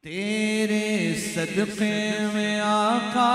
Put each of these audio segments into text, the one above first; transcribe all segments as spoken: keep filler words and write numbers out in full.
تیرے صدقے میں آقا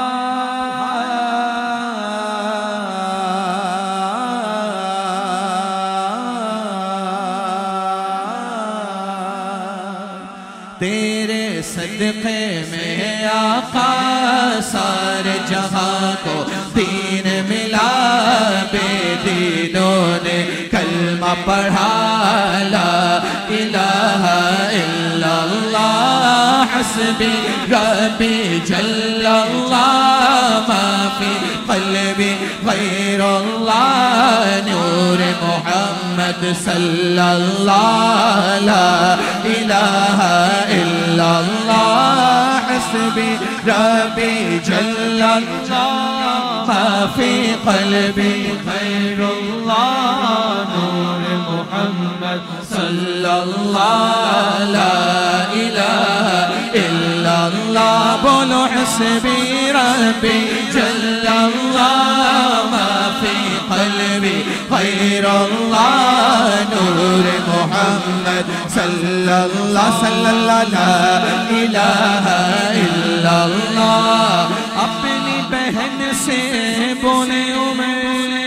تیرے صدقے میں آقا سارے جہاں کو دین ملا، بے دینوں نے کلمہ پڑھا، لا الہ الا اللہ حسبی ربی جل اللہ، ما فی قلبی غیر اللہ، نور محمد صلی اللہ، لا الہ الا اللہ حسبی ربی جل اللہ، ما فی قلبی غیر اللہ، نور محمد صلی اللہ، لا الہ الا اللہ، بولو حسبی ربی جل اللہ، ما فی قلبی غیر اللہ، نور محمد صلی اللہ صلی اللہ، لا الہ الا اللہ۔ اپنی بہن سے بولے عمر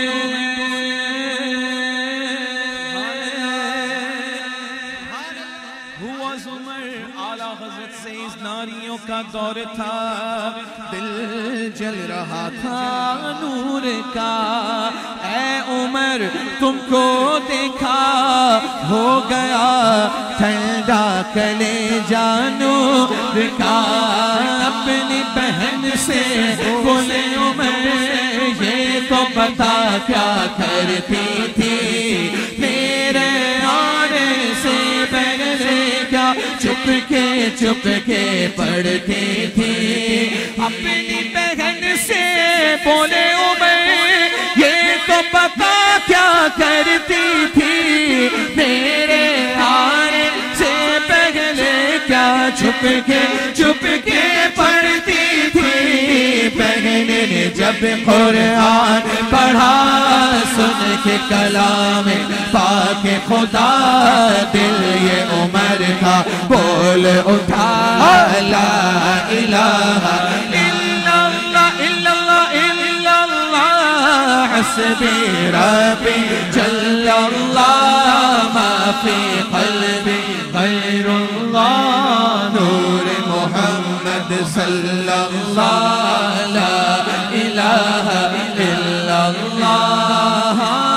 ناریوں کا دور تھا، دل جل رہا تھا نور کا، اے عمر تم کو دیکھا ہو گیا ٹھنڈا کلیجہ نور کا، اپنی بہن سے بولے عمر یہ تو بتا کیا کرتی تھی، میرے آنے سے پہلے کیا چپ کے چپ کے پڑھتی تھی، اپنی بہن سے بولے عمر یہ تو پتا کیا کرتی تھی، میرے آنے سے پہلے کیا چپ کے چپ کے پڑھتی تھی، بہن نے جب قرآن پڑھا سن کے کلام پاک خدا، دل یہ عمر کا بول اٹھا، لا الہ الا اللہ الا اللہ الا اللہ، حسبی ربی جل اللہ، ما فی قلبی غیر اللہ، نور محمد صلی اللہ، لا الہ الا اللہ۔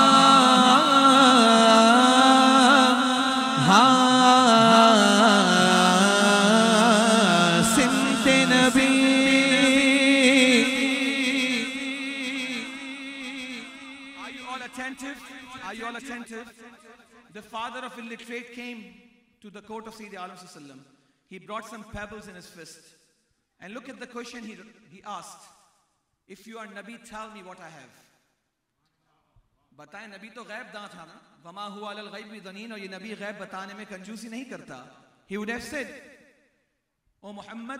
Are you all attentive? The father of illiterate came to the court of Sayyidi Alam Sallallahu Alaihi Wasallam. He brought some pebbles in his fist. And look at the question he, he asked. If you are Nabi, tell me what I have. بتائیں نبی تو غیب داں تھا نا، وَمَا هُوَ عَلَى الْغَيْبِ بِضَنِينَ، اور یہ نبی غیب بتانے میں کنجوسی نہیں کرتا. He would have said, O Muhammad,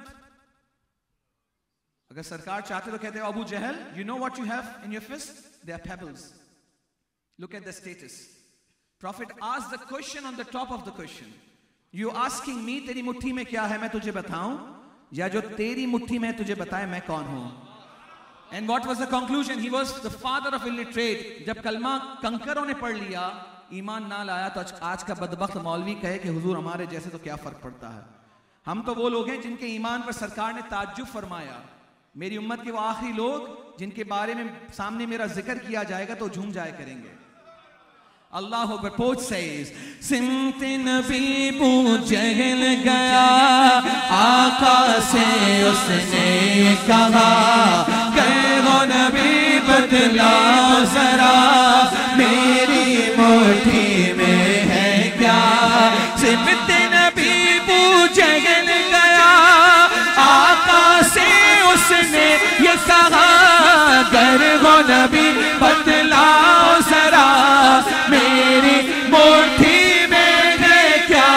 اگر سرکار چاہتے تو کہتے ابو جہل, you know what you have in your fist? They are pebbles. Look at the status. Prophet asked the question on the top of the question. You asking me تیری مٹھی میں کیا ہے میں تجھے بتاؤں, یا جو تیری مٹھی میں تجھے بتائے میں کون ہوں. And what was the conclusion? He was the father of illiterate. جب کلمہ کنکروں نے پڑھ لیا, ایمان نہ لایا, تو آج کا بدبخت مولوی کہے کہ حضور ہمارے جیسے تو کیا فرق پڑتا ہے. ہم تو وہ لوگ ہیں جن کے ایمان پر سرکار نے تعجب فرمایا. میری امت کے وہ آخری لوگ جن کے بارے میں سامنے میرا ذکر کیا جائے گا تو جھوم جائے کریں گے. اللہ اکبر. پوچھ says, سمت نبی بو جہل گیا, آقا سے اس نے کہا, کہ وہ نبی بدلا ذرا, میری مٹھی میں ہے کیا. سمت نبی بو جہل گیا, آقا سے اس نے یہ کہا, گر وہ نبی بدلا ذرا, میری مٹھی میں ہے کیا.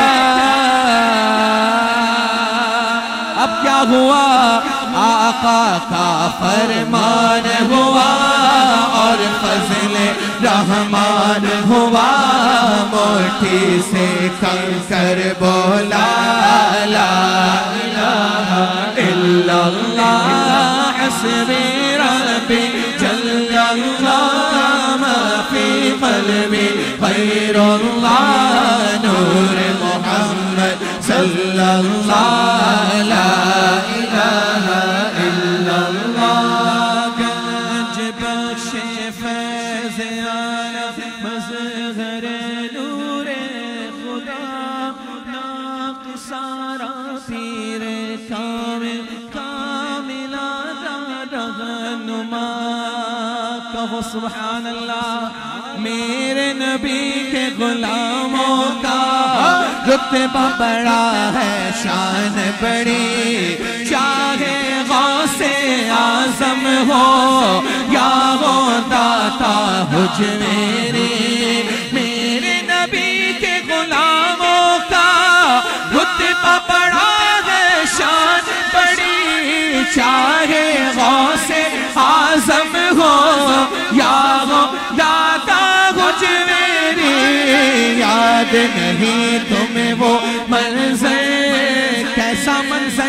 اب کیا ہوا, آقا کا فرمان ہوا اور فضل رحمان ہوا, مٹھی سے کنکر بولا لا الا اللہ لا الہ الا اللہ گنج بخش فیض عالم مظہر نور خدا ناق سارا پیر کامل کامل رہنما کہو سبحان اللہ میرے نبی کے غلاموں کا رتبہ بڑا ہے شان بڑی چاہے غوث اعظم ہو یا ہو داتا حج میری میرے نبی کے غلاموں کا رتبہ بڑا ہے شان بڑی چاہے غوث اعظم ہو یا ہو داتا حج میری یاد نہیں تمہیں وہ منظر کیسا منظر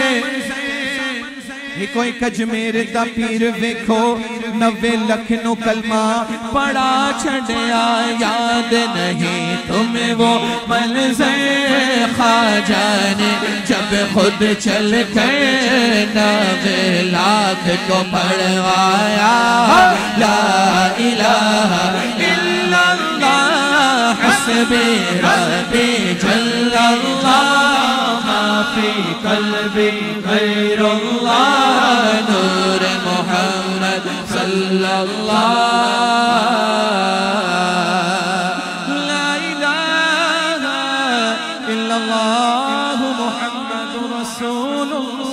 یہ کوئی کجمیر دا پیر ویکھو نوے لکھ نو کلمہ پڑا چھڑیا یاد نہیں تمہیں وہ منظر خواجہ نے جب خود چل کر نوے لاکھ کو پڑھوایا لا الہ الا اللہ حسبی ربی جل اللہ ما فی قلبی غیر اللہ نور محمد صلی اللہ لا الہ الا اللہ محمد رسول اللہ